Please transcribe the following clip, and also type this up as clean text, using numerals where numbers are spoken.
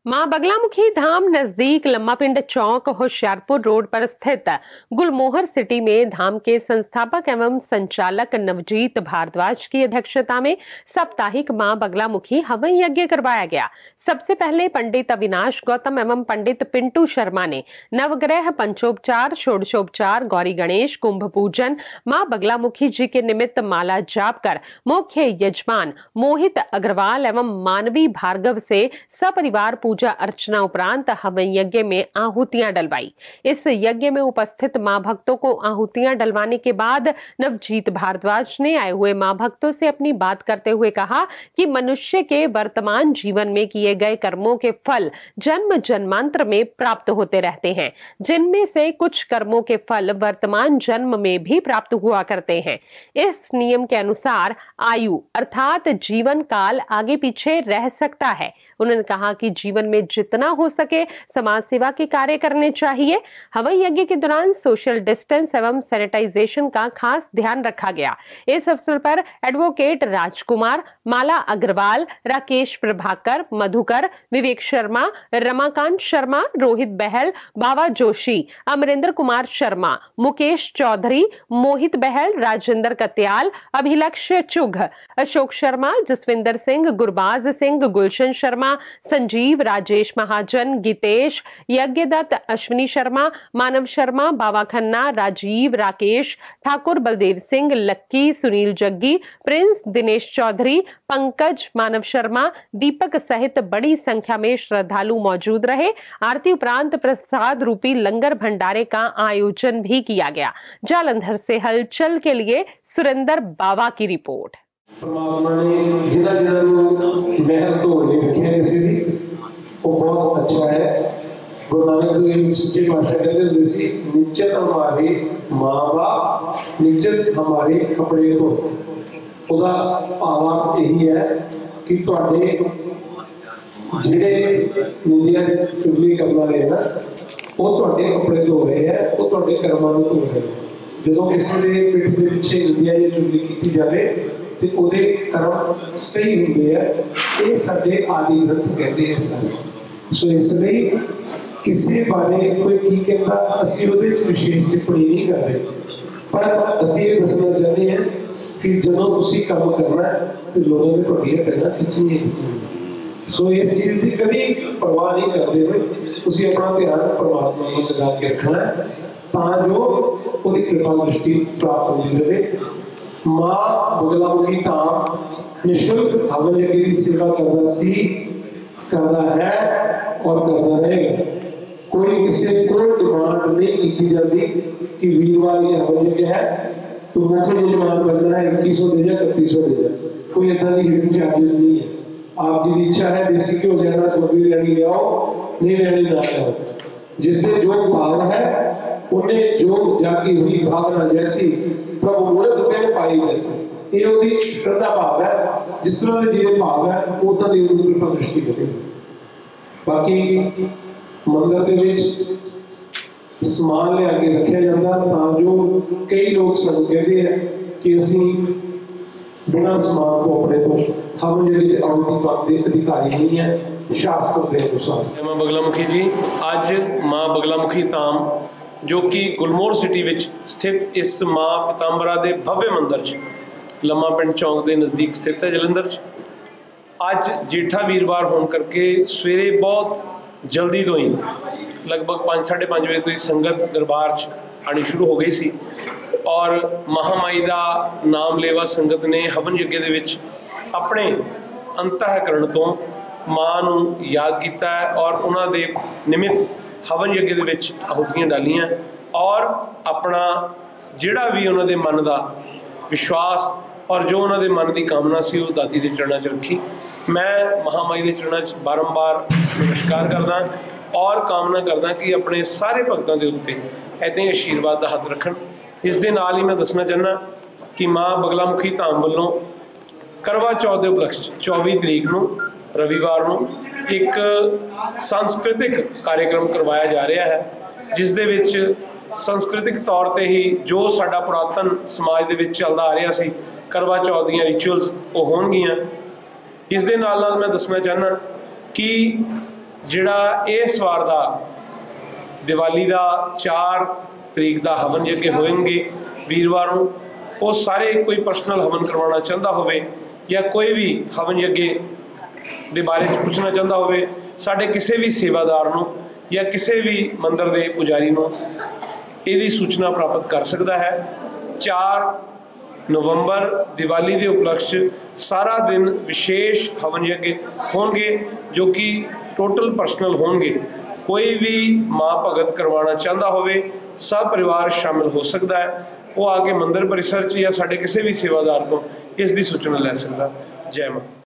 मां बगलामुखी धाम नजदीक लम्मा पिंड चौक होशियारपुर रोड पर स्थित गुलमोहर सिटी में धाम के संस्थापक एवं संचालक नवजीत भारद्वाज की अध्यक्षता में साप्ताहिक मां बगलामुखी हवन यज्ञ करवाया गया। सबसे पहले पंडित अविनाश गौतम एवं पंडित पिंटू शर्मा ने नवग्रह पंचोपचार, षोडशोपचार, गौरी गणेश, कुंभ पूजन, मां बगलामुखी जी के निमित्त माला जाप कर मुख्य यजमान मोहित अग्रवाल एवं मानवी भार्गव से सपरिवार पूजा अर्चना उपरांत हवन यज्ञ में आहुतियां डलवाई। इस यज्ञ में उपस्थित मां भक्तों को आहुतियां डलवाने के बाद नवजीत भारद्वाज ने आए हुए मां भक्तों से अपनी बात करते हुए कहा कि मनुष्य के वर्तमान जीवन में किए गए कर्मों के फल जन्म जन्मांतर में प्राप्त होते रहते हैं, जिनमें से कुछ कर्मों के फल वर्तमान जन्म में भी प्राप्त हुआ करते हैं। इस नियम के अनुसार आयु अर्थात जीवन काल आगे पीछे रह सकता है। उन्होंने कहा कि जीवन में जितना हो सके समाज सेवा के कार्य करने चाहिए। हवन यज्ञ के दौरान सोशल डिस्टेंस एवं सैनिटाइजेशन का खास ध्यान रखा गया। इस अवसर पर एडवोकेट राजकुमार, माला अग्रवाल, राकेश प्रभाकर, मधुकर, विवेक शर्मा, रमाकांत शर्मा, रोहित बहल, बाबा जोशी, अमरिंदर कुमार शर्मा, मुकेश चौधरी, मोहित बहल, राजेंद्र कत्याल, अभिलक्ष चुघ, अशोक शर्मा, जसविंदर सिंह, गुरबाज सिंह, गुलशन शर्मा, संजीव, राजेश महाजन, गीतेश, यज्ञदत्त, अश्विनी शर्मा, मानव शर्मा, बाबा खन्ना, राजीव, राकेश ठाकुर, बलदेव सिंह, लक्की, सुनील जग्गी, प्रिंस, दिनेश चौधरी, पंकज, मानव शर्मा, दीपक सहित बड़ी संख्या में श्रद्धालु मौजूद रहे। आरती उपरांत प्रसाद रूपी लंगर भंडारे का आयोजन भी किया गया। जालंधर से हलचल के लिए सुरेंद्र बाबा की रिपोर्ट। परमात्मा ने जिन्हें जिन्हें महल तो नहीं रखे किसी भी वो बहुत अच्छा है। गुरु नानक देव सच्चे पातशाह कहते थे सी निश्चित हमारे माँ बाप निश्चित हमारे कपड़े तो उदा भावार्थ यही है कि तुहाडे जिहड़े निंदिया चुगली करने वाले ना वो तुहाडे कपड़े धो रहे हैं, वो तुहाडे कर्मां नूं धो रहे हैं। जदों किसी दे पिठ दे पिछे निंदिया या चुगली की जाए तो उहदे कर्म सही होंदे है। ये साडे आदि ग्रंथ कहते हैं सारे। सो इसलिए किसी बारे कोई की कहता असीं उहदे विशेष टिप्पणी नहीं करते, पर असीं ये दसना चाहते हैं कि जदों तुसीं काम करना है तो लोगों ने तुहाडियां गल्लां खिच्चणीआं। सो इस चीज़ की कभी परवाह नहीं करते हुए तुसीं अपना ध्यान परमात्मा में लगा के रखना है तां जो उहदी कृपा दृष्टि प्राप्त होती रहे। मां बगलामुखी धाम निःशुल्क हवन यज्ञ की सेवा करता है और करता रहेगा। कोई किसी को डिमांड नहीं की जाती कि वीरवार ये हवन यज्ञ है तो मुख्य यजमान बनना है 2100 दे जा 3100 दे जा, कोई इतना की हिडन चार्जेस नहीं है। आपकी इच्छा है देसी घ्यो लेना, सब्जी लेनी ले आओ, नहीं लेनी ना आओ। जिससे जो भाव है उन्हें जो जागी हुई भावना जैसी प्रभु मूर्त में पाई जैसे ये उदी श्रद्धा भाव है। जिस तरह के जीवन भाव है उतना दी उदी कृपा दृष्टि करें। बाकी मंदिर के विच समान ले आके रखा जाता तां जो कई लोग सब कहते हैं कि असीं बिना समान को अपने तो हम जिहड़े आउती पाते अधिकारी नहीं है शास्त्र के अनुसार। मां बगलामुखी जी आज मां बगलामुखी धाम जो कि गुलमोहर सिटी विच स्थित इस मां पीतांबरा दे भव्य मंदिर च लम्मा पिंड चौक के नज़दीक स्थित है जलंधर च। अज जेठा वीरवार होने करके सवेरे बहुत जल्दी तो ही लगभग 5 साढ़े 5 बजे तो ही संगत दरबार च आनी शुरू हो गई सी और महामाई का नाम लेवा संगत ने हवन यज्ञ दे विच अपने अंतःकरण तो मां नूं याद किया है और उन्होंने दे निमित्त हवन यज्ञ दे विच आहुतियां डालियां और अपना जिहड़ा भी उन्होंने मन का विश्वास और जो उन्होंने मन की कामना सी वो दाती के चरणों च रखी। मैं महामाई के चरणों च बारंबार नमस्कार करदा और कामना करदा कि अपने सारे भगतों के उत्ते ऐसे आशीर्वाद का हथ रखन। इस दे नाल ही मैं दसना चाहना कि मां बगलामुखी धाम वालों करवा चौथ के उपलक्ष्य 24 तरीक नूं रविवार नूं एक सांस्कृतिक कार्यक्रम करवाया जा रहा है जिस दे विच संस्कृतिक तौर पर ही जो साडा पुरातन समाज दे विच चलदा आ रहा सी करवा चौथ दीयां रिचुअल्स वो होणगियां। इस दे नाल नाल मैं दसना चाहना कि ਜਿਹੜਾ ਇਸ ਵਾਰ ਦਾ ਦੀਵਾਲੀ ਦਾ 4 ਤਰੀਕ ਦਾ ਹਵਨ ਯੱਗ ਹੋਣਗੇ ਵੀਰਵਾਰ ਨੂੰ, ਉਹ ਸਾਰੇ ਕੋਈ ਪਰਸਨਲ ਹਵਨ ਕਰਵਾਉਣਾ ਚਾਹੁੰਦਾ ਹੋਵੇ ਜਾਂ ਕੋਈ ਵੀ ਹਵਨ ਯੱਗ ਦੇ ਬਾਰੇ 'ਚ ਪੁੱਛਣਾ ਚਾਹੁੰਦਾ ਹੋਵੇ, ਸਾਡੇ ਕਿਸੇ ਵੀ ਸੇਵਾਦਾਰ ਨੂੰ ਜਾਂ ਕਿਸੇ ਵੀ ਮੰਦਰ ਦੇ ਪੁਜਾਰੀ ਨੂੰ ਇਹਦੀ ਸੂਚਨਾ ਪ੍ਰਾਪਤ ਕਰ ਸਕਦਾ ਹੈ। 4 ਨਵੰਬਰ ਦੀਵਾਲੀ ਦੇ ਉਪਲਕਸ਼ 'ਚ ਸਾਰਾ ਦਿਨ ਵਿਸ਼ੇਸ਼ ਹਵਨ ਯੱਗ ਹੋਣਗੇ ਜੋ ਕਿ ਟੋਟਲ ਪਰਸਨਲ ਹੋਣਗੇ। ਕੋਈ ਵੀ ਮਾਂ ਭਗਤ ਕਰਵਾਉਣਾ ਚਾਹੁੰਦਾ ਹੋਵੇ ਸਭ ਪਰਿਵਾਰ ਸ਼ਾਮਿਲ ਹੋ ਸਕਦਾ ਹੈ। ਉਹ ਆ ਕੇ ਮੰਦਰ ਪਰਿਸਰ 'ਚ ਜਾਂ ਸਾਡੇ ਕਿਸੇ ਵੀ ਸੇਵਾਦਾਰ ਤੋਂ ਇਸ ਦੀ ਸੂਚਨਾ ਲੈ ਸਕਦਾ। ਜੈ ਮਾਂ।